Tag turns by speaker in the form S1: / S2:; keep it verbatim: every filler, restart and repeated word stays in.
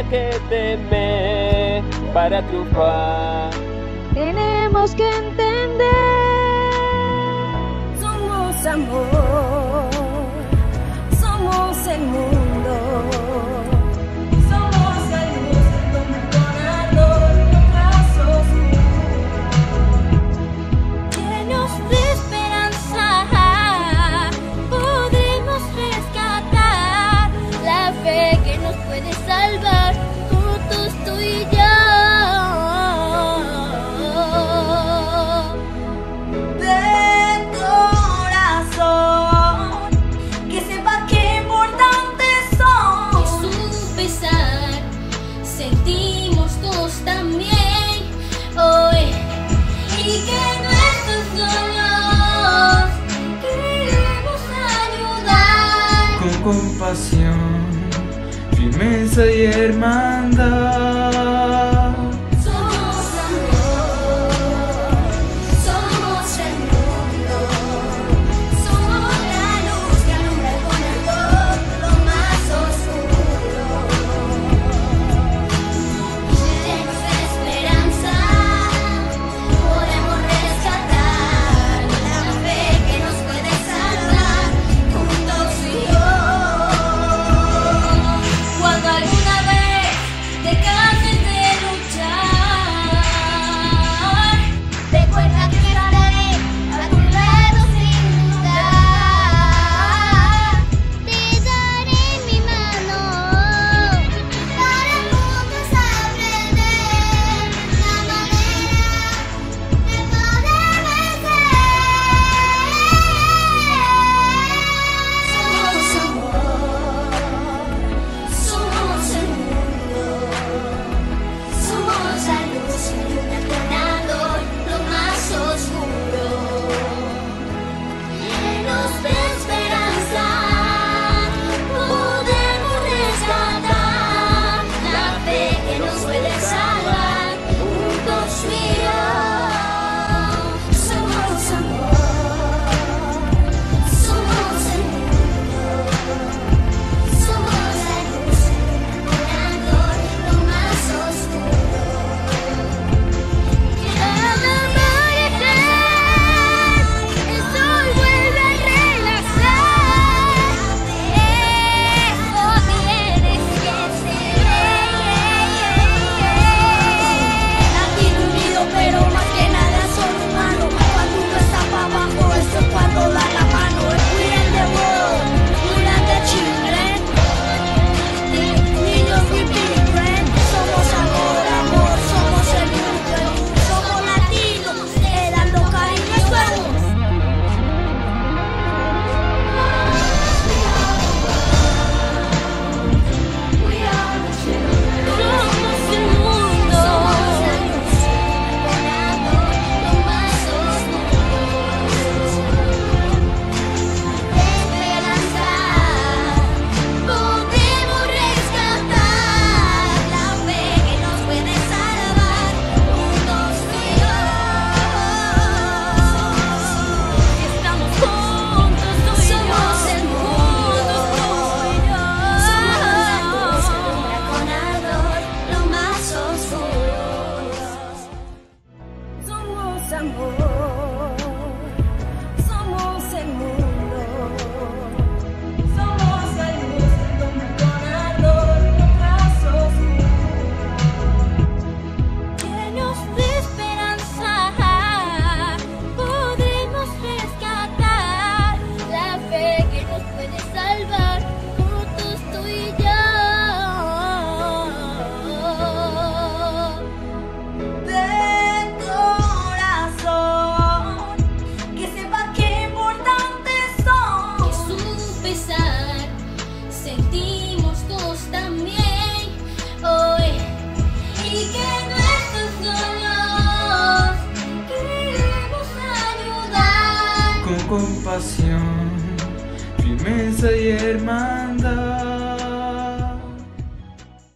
S1: nada que temer para triunfar.
S2: Tenemos que entender.
S3: Somos amor, somos el mundo. Somos la luz del detonador, brazos llenos de esperanza. Podremos rescatar la fe que nos puede salvar, juntos tú y yo. Sentimos todos también hoy y que nuestros sueños queremos ayudar
S4: con compasión, firmeza y hermandad.
S3: Somos amor, somos el mundo, somos la luz que alumbra con ardor lo más oscuro. Amor, somos el mundo, somos la luz del detonador, brazos llenos de esperanza. Podremos rescatar la fe que nos puede salvar, juntos tú y yo. Sentimos todos también hoy y que nuestros sueños queremos ayudar
S4: con compasión, firmeza y hermandad.